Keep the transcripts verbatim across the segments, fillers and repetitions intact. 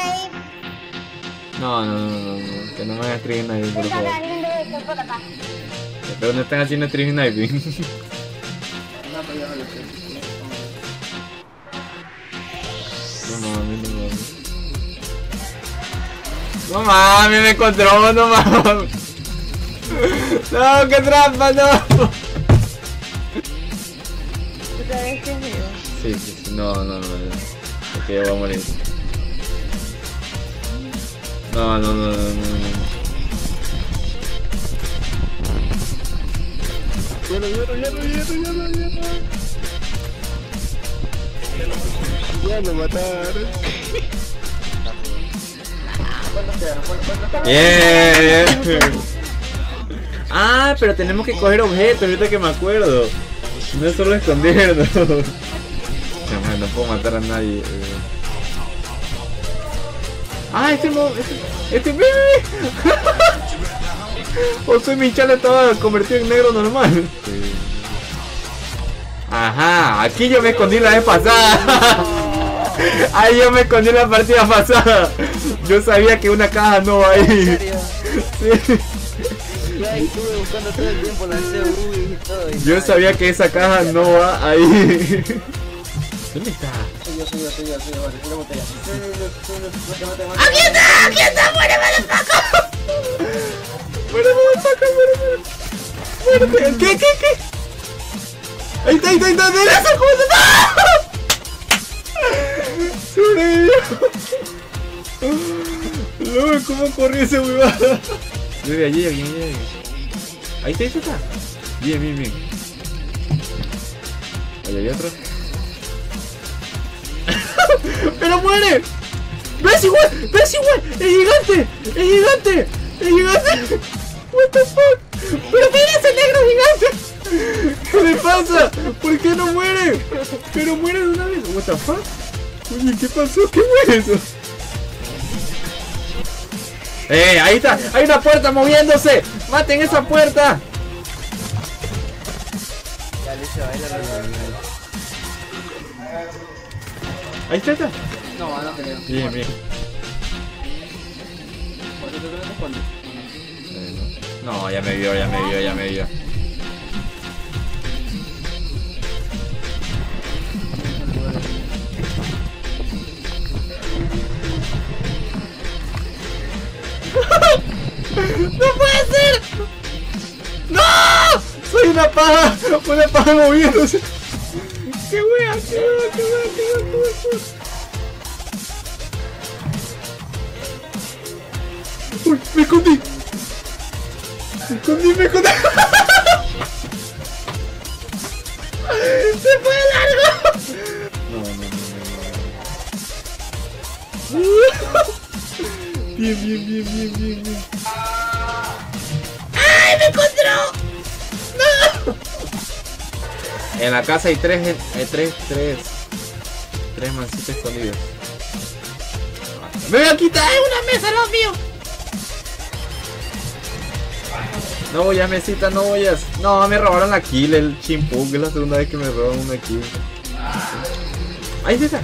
No, no, no, no, no, que no me hagas stream sniping, por favor. Pero no están haciendo stream sniping. No mames, no mames. No mames, me encontró, no mames. No, qué trampa, no. ¿Otra vez que es mío? Sí, sí, sí, no, no, no, no. Porque yo voy a morir. No, no, no, no, no, no. Bueno, ya no, ya no, ya no, ya no, ya no. Ya lo mataron. Bien. Ah, pero tenemos que coger objetos, ahorita que me acuerdo. No es solo escondernos. No, no puedo matar a nadie. Ah, este mo... Este... este bebé. José Michal estaba convertido en negro normal. Sí. Ajá, aquí yo me escondí la vez pasada. Ahí yo me escondí en la partida pasada. Yo sabía que una caja no va ahí. Sí. Yo ahí estuve buscando todo el tiempo la C U y todo. Y yo sabía que esa caja no va ahí. ¿Dónde está? Soy yo, soy yo, soy yo, soy yo, vale, soy la botella. ¡Aquí está! ¡Aquí está! ¡Muere, motherfucker! ¡Muere, motherfucker! ¡Muere, muere! ¡Muere! ¿Qué, qué, qué? ¡Ahí está, ahí está, ahí está! ¡De eso! ¿Cómo se está! ¡Sobrevivió! Luego, ¿cómo corrió ese huevada? Viene allí, allí, allí. Ahí está, ahí está. Bien, bien, bien. Ahí hay otro. ¡Pero muere! ¡Ves igual! ¡Ves igual! ¡Es gigante! ¡Es gigante! ¡Es gigante! What the fuck? ¡Pero mira ese negro gigante! ¿Qué le pasa? ¿Por qué no muere? ¡Pero muere de una vez! What the fuck? Oye, ¿qué pasó? ¿Qué fue eso? ¡Eh! ¡Ahí está! ¡Hay una puerta moviéndose! ¡Maten esa puerta! Ya, listo, ahí la reviví. Ahí está, está. No, no creo. Bien, bien. ¿Por qué tú te respondes? No, ya me vio, ya me vio, ya me vio. ¡No puede ser! ¡No! ¡Soy una paja! ¡Una paja moviéndose! ¡Qué wea! ¡Qué wea! ¡Qué wea! ¡Qué wea! ¡Qué wea! ¡Uy! ¡Me escondí! ¡Me escondí! ¡Me escondí! ¡Se fue largo! No, no, no, no, no. Bien, bien, bien, bien, bien, bien. ¡Ay, me encontró! ¡No! En la casa hay tres, eh, tres, tres, tres mancitos escondidos. ¡Me voy a quitar una mesa, lo mío! No voy a mesita, no voy a... No, me robaron la kill, el chimpú, que es la segunda vez que me roban una kill. ¡Ahí está!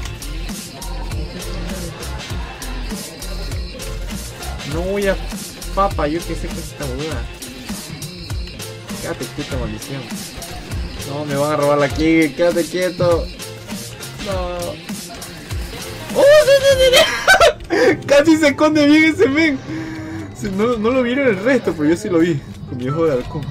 No voy a... Papa, yo que sé que es esta boluda. Quédate quieto, maldición. No, me van a robar la kill, quédate quieto. No. ¡Oh, sí, sí, sí! Casi se esconde bien ese men. No, no lo vieron el resto, pero yo sí lo vi. Con mi ojo de halcón.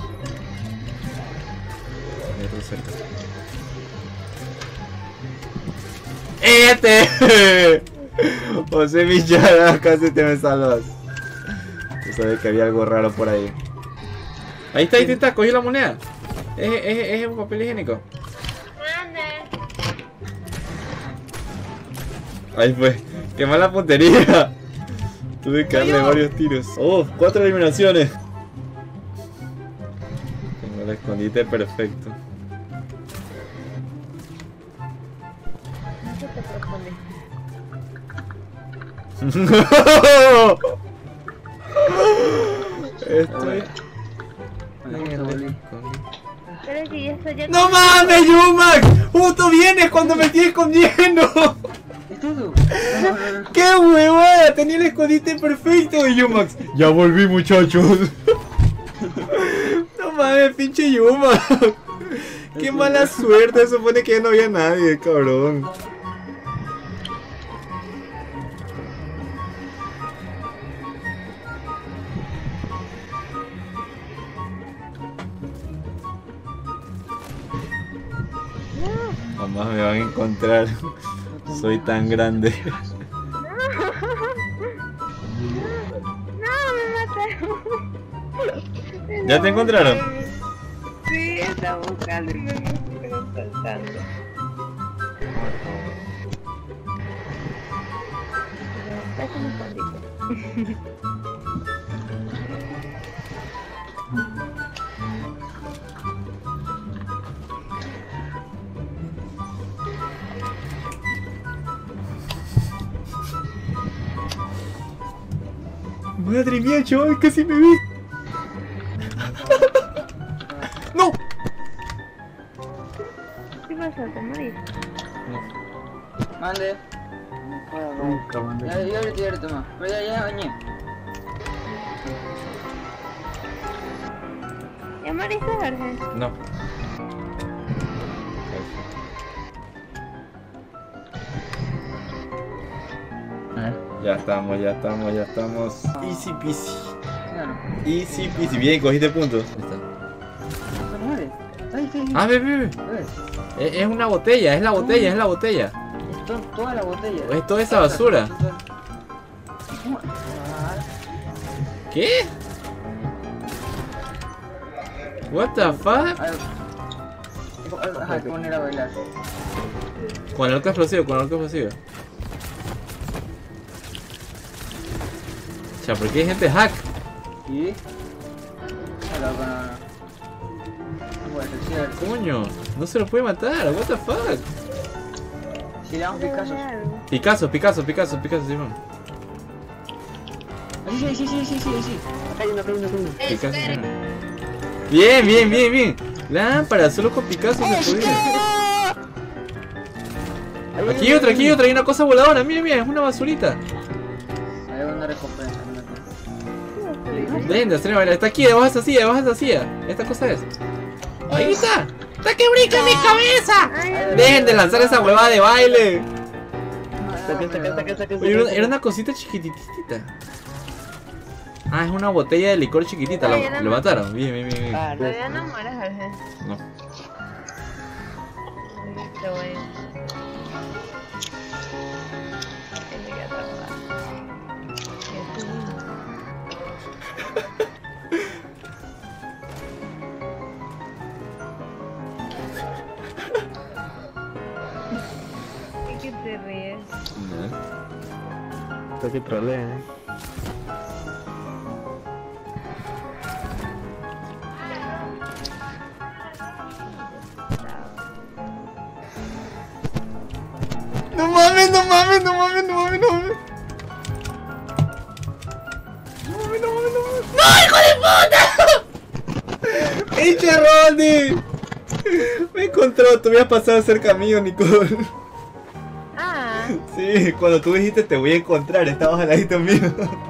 ¡Este! José Michal, casi te me salvas. Tú sabes que había algo raro por ahí. Ahí está, ahí está, cogí la moneda. Es, es, es un papel higiénico. Ahí fue. ¡Qué mala puntería! Tuve que darle varios tiros. ¡Oh! Cuatro eliminaciones. Tengo el escondite perfecto. ¿Qué te propone? Estoy... Pero si eso ya... ¡No mames, Yumax! ¡Justo vienes cuando me estoy escondiendo! todo. ¡Qué huevada! Tenía el escondite perfecto. Y Yumax, ya volví, muchachos. No mames, pinche Yumax. Qué mala suerte. Se supone que ya no había nadie, cabrón. Jamás me van a encontrar. Soy tan grande. No, me mataron. ¿Ya te encontraron? Sí, estaba buscando y me fueron saltando. Pero casi me escondí. Madre mía, chaval, casi me vi. ¡No! ¿Qué pasa? ¿Te morís? Mande. Nunca mandé. Ya, ya ahorita, ya ahorita más. Pero ya, ya, bañé. ¿Ya moriste, Jorge? No. Ya estamos, ya estamos, ya estamos. Easy peasy. Claro. Easy peasy. Bien, cogiste puntos. Ahí está. ¿Se muere? Ay, sí, sí. Ah, ve, ve, ve. A ver. Es es una botella, es la botella, es la botella. Esto, toda la botella. Es toda esa basura. ¿Cómo? Ah, ¿Qué? What the fuck? a ver. Ajá, hay que poner a bailar. Con el arco explosivo, con el arco explosivo. O sea, ¿por qué hay gente hack? ¿Y? No, no, no, no. No puede ser cierto. Coño, no se lo puede matar, what the fuck. Si le damos Picasso. Picasso, Picasso, Picasso, Picasso, Simón. Sí, sí, sí, sí, sí, sí, sí. Acá hay uno, acá hay uno, acá hay uno. Picasso, Simón. Bien, bien, bien, bien. Lámpara, solo con Picasso se podía. Aquí hay otra, aquí hay otra, hay una cosa voladora, mira, mira, es una basurita. Hay una recompensa. Dejen de hacer bailar, está aquí, debajo de esa silla, debajo de esa silla. Esta cosa es. Ahí está. ¡Está que brinca mi cabeza! Dejen de lanzar esa huevada de baile. Saca, saca, saca, saca, Oye, era, saca. era una cosita chiquititita. Ah, es una botella de licor chiquitita, lo, lo mataron. Bien, bien, bien, bien. Ah, no. Todavía no mueres, Jorge. No. Te voy. Tiene que atrapar. ¿Y qué te ríes? Esto que trolea, eh. No mames, no mames, no mames, no mames, no mames. No mames, no mames, no mames. ¡No, hijo de puta! ¡Echa Ronnie! Me encontró, tú habías pasado cerca mío, Nicole. Ah, Sí, cuando tú dijiste te voy a encontrar, estabas al ladito mío.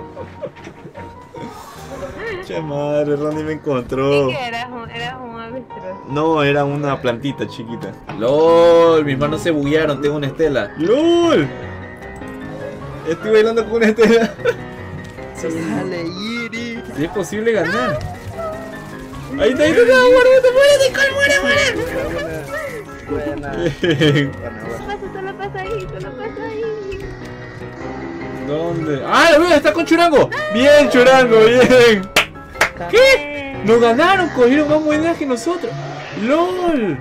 Che madre, Ronnie me encontró. ¿y qué eras? Un, eras un avestruz. No, era una plantita chiquita. LOL, mis manos se buguearon, tengo una estela. LOL. Estoy bailando con una estela. Dale, Iri. Si es posible ganar. Ahí está, ahí está, muere, muere, Nicole, muere, muere. Buena. Bien. Buena, buena. Pasa, solo pasa ahí, solo pasa ahí. ¿Dónde? ¡Ah, la veo! ¡Está con Churango! ¡Bien, Churango! ¡Bien! ¿Qué? ¡Nos ganaron! ¡Cogieron más monedas que nosotros! ¡LOL!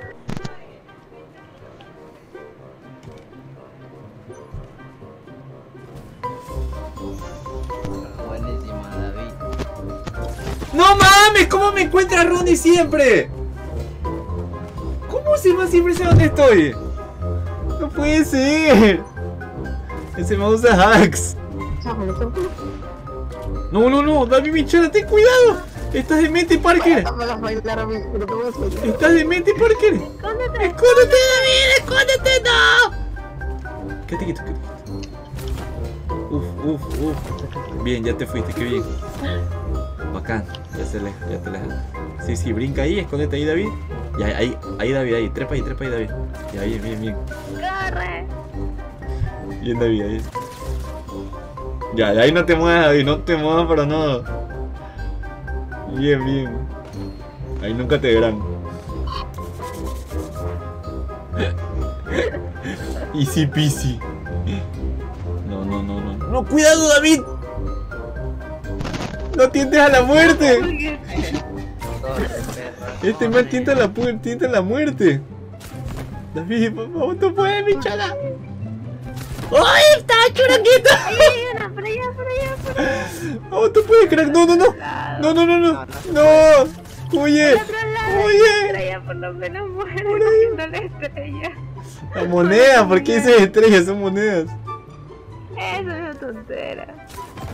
Buenísima, David. ¡No mames! ¿Cómo me encuentra Ronnie siempre? ¿Cómo ese man siempre sabe dónde estoy? No puede ser. Ese man usa hacks. No, no, no, David Michela, ten cuidado. Estás demente, Parker. Estás demente, Parker. Escóndete. Escóndete, David, escóndete, no. Quédate quieto, quédate quieto. Uf, uf, uf. Bien, ya te fuiste, qué bien. Bacán, ya se le, ya te le. Sí, sí, brinca ahí, escóndete ahí, David. Y ahí, ahí, ahí, David, ahí, trepa ahí, trepa ahí, David. Y ahí, bien, bien. ¡Corre! Bien, David, ahí. Ya, de ahí no te muevas, David, no te muevas para nada. Bien, bien. Ahí nunca te verán. Easy peasy. No, no, no, no. No, cuidado, David. No tientes a la muerte. Corre, perra. Este man tienta la, pu- tienta la muerte. David, por favor, tú puedes, mi chala. ¡Ay, está churaquito! ¡Ay, hay una! ¡Por allá, por allá, por allá! ¡Oh, tú puedes, crack! ¡No, no, no! ¡No, no, no, no! ¡No! ¡Huye! ¡Por otro lado! Por ¡Huye! allá por lo menos muere Por ahí. cogiendo la estrella. La moneda, ¿por qué dices estrellas? Son monedas. Eso es una tontera.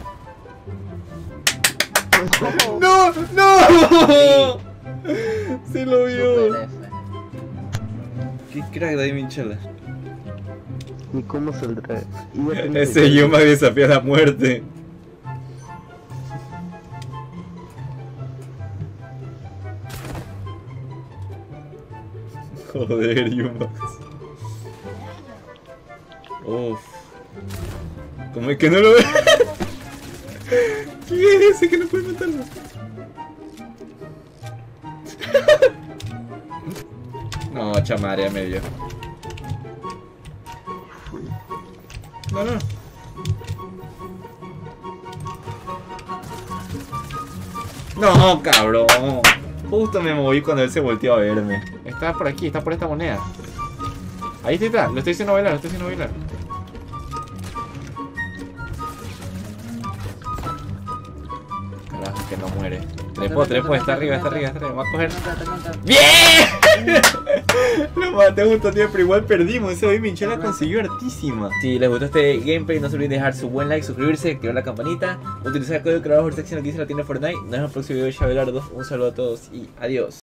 ¡No! ¡No! Se lo vio. Super F. ¡Qué crack, David Minchala! ¿Y cómo saldrá? Y ya tengo Ese que- Yuma desafía la muerte. Joder, Yuma. Uff. ¿Cómo es que no lo ve? ¿Quién es ese que no puede matarlo? No, chamarea medio. No, no. No, cabrón. Justo me moví cuando él se volteó a verme. Está por aquí, está por esta moneda. Ahí está, lo estoy haciendo bailar, lo estoy haciendo bailar. Carajo, que no muere. Trepo, trepo, está arriba, está arriba, está arriba. Va a coger. ¡Bien! Lo maté justo a tiempo, pero igual perdimos. Ese hoy Minchela consiguió hartísima. Si les gustó este gameplay, no se olviden de dejar su buen like, suscribirse, activar la campanita, utilizar el código creador sección aquí se la tiene Fortnite. Nos vemos en el próximo video de Chabelardo. Un saludo a todos y adiós.